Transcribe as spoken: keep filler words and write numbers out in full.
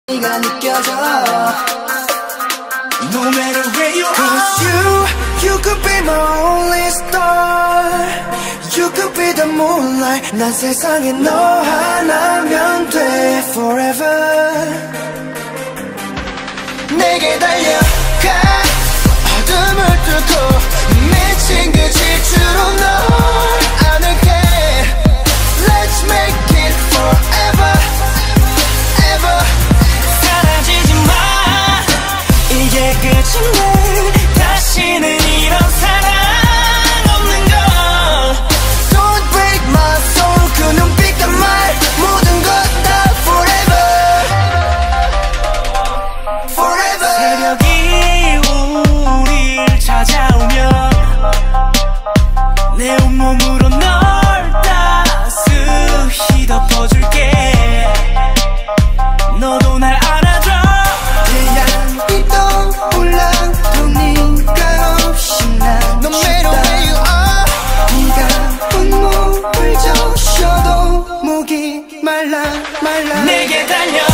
네가 느껴져 No matter where you are, 'Cause you, you could be my only star. You could be the moonlight. 난 세상에 너 하나면 돼 Forever. 내게 달려가 어둠을 뚫고 미친 그 질주로 널 안을게. Let's make it forever, ever. 사라지지 마. 이게 끝인데 다시는 이런 사랑 없는 걸. Don't break my soul. 그 눈빛과 말 모든 것 다 forever, forever. 새벽이 우릴 찾아오면 내 온몸으로 널 따스히 덮어줄게. 너도 날 안아줘. 태양이 떠올라도 네가 없이 난 No matter where you are. 네가 온몸을 적셔도 목이 말라 말라. 내게 달려.